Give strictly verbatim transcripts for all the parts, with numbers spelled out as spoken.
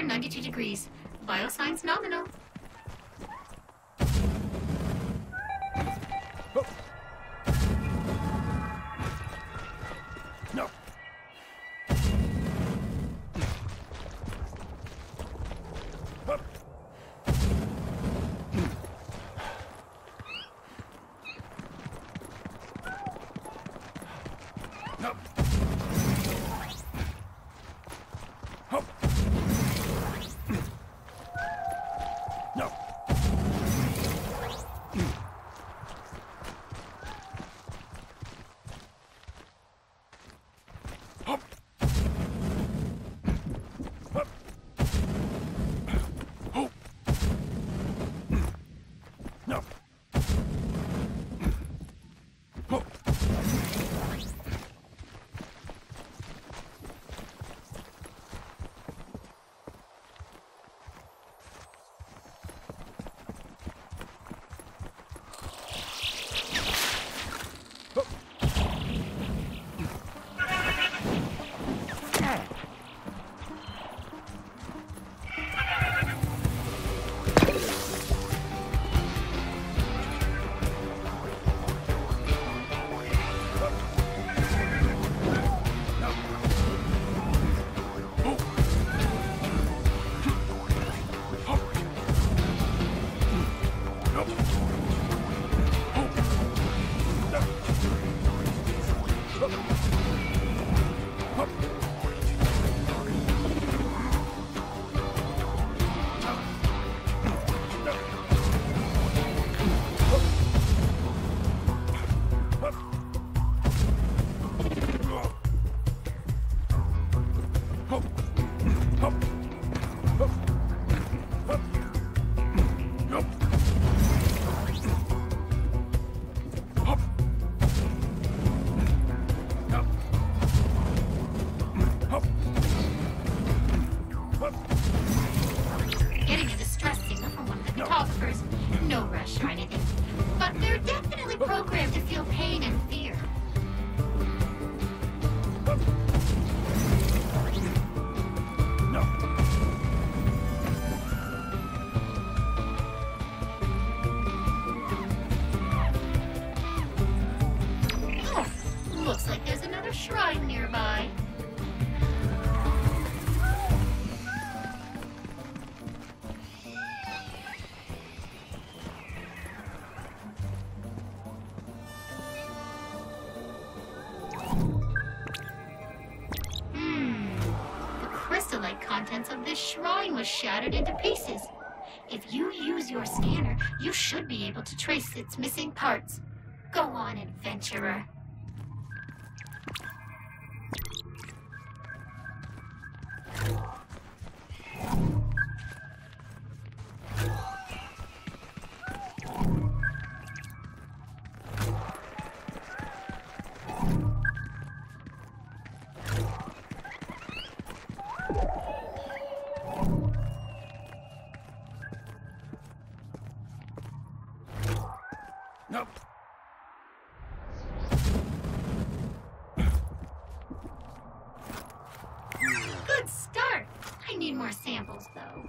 ninety-two degrees. Biosigns nominal. No. Getting a distress signal from one of the photographers. No rush or anything. But they're definitely programmed to feel pain and fear. Oh, looks like there's another shrine nearby. Crystallite contents of this shrine was shattered into pieces. If you use your scanner, you should be able to trace its missing parts. Go on, adventurer. Nope. Good start. I need more samples, though.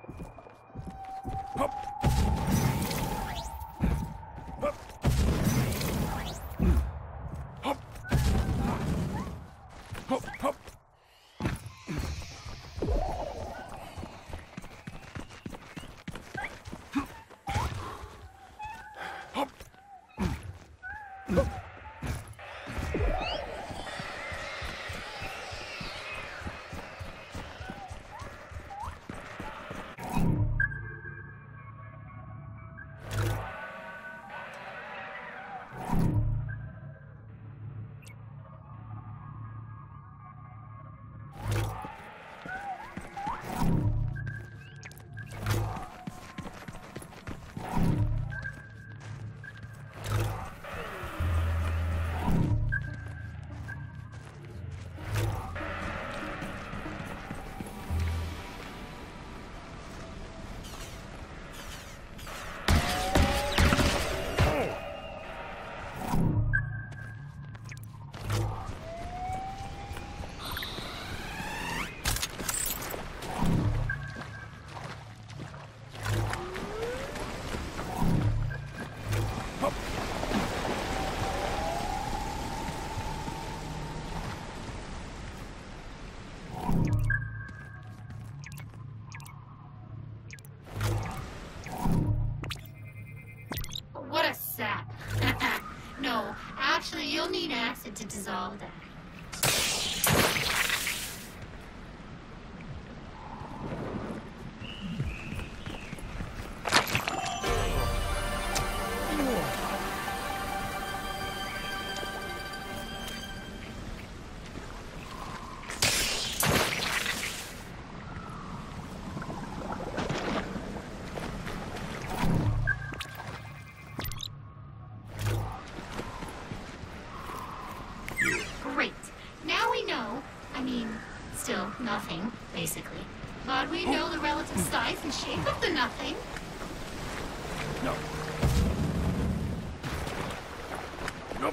Hop. Hop. Hop. Hop. Hop. You'll need acid to dissolve that. Great. Now we know, I mean, still nothing, basically. But we know the relative size and shape of the nothing. No. Nope.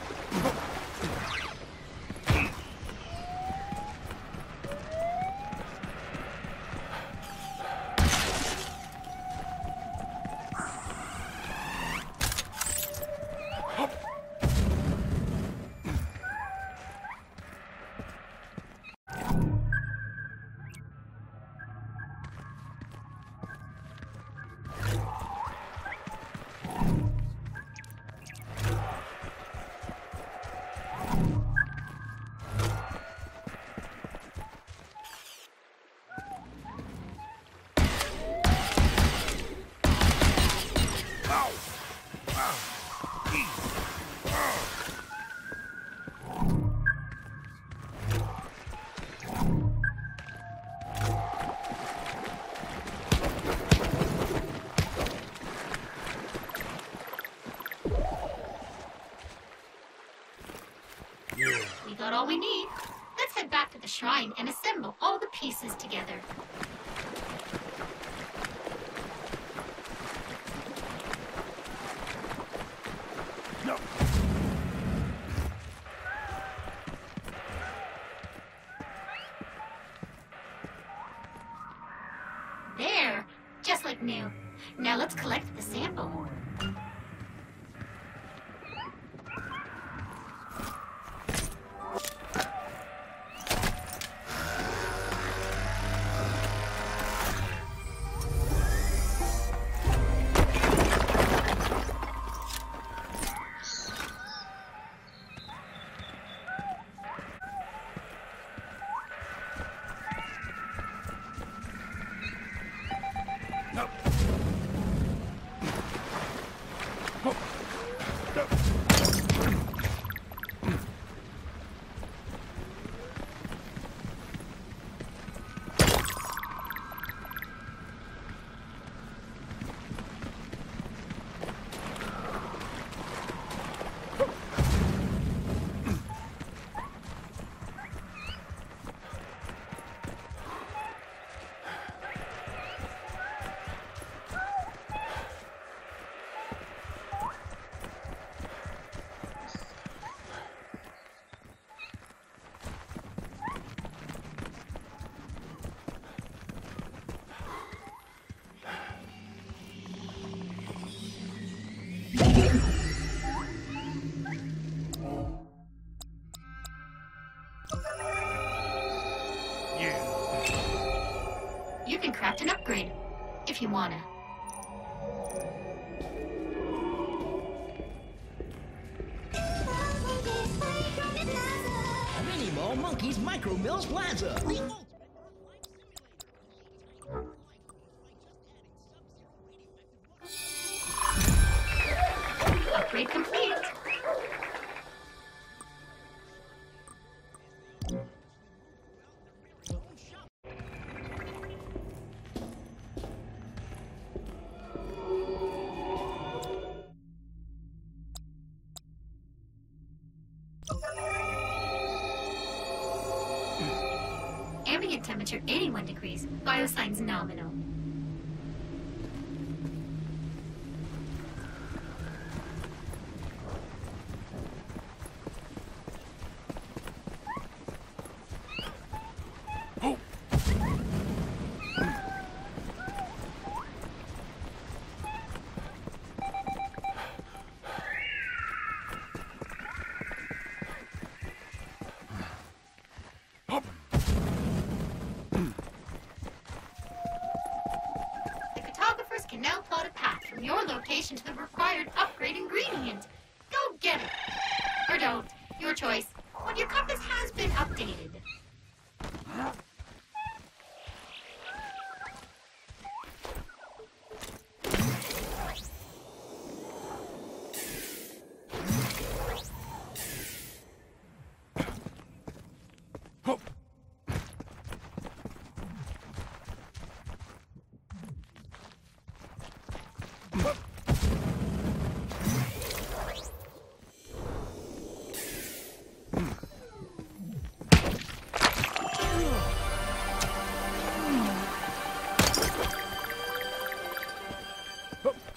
We got all we need. Let's head back to the shrine and assemble all the pieces together. No. There, just like new. Now let's collect the sample. No. Oh. No. You can craft an upgrade, if you wanna. Mini Mall Monkey's Micro Mills Plaza. The ultimate Upgrade complete. Ambient temperature eighty-one degrees. Biosigns nominal. Oh. Hop. The cartographers can now plot a path from your location to the required upgrade ingredient. Go get it. Or don't. Your choice. But your compass has been updated. Hop. Hop. Hop.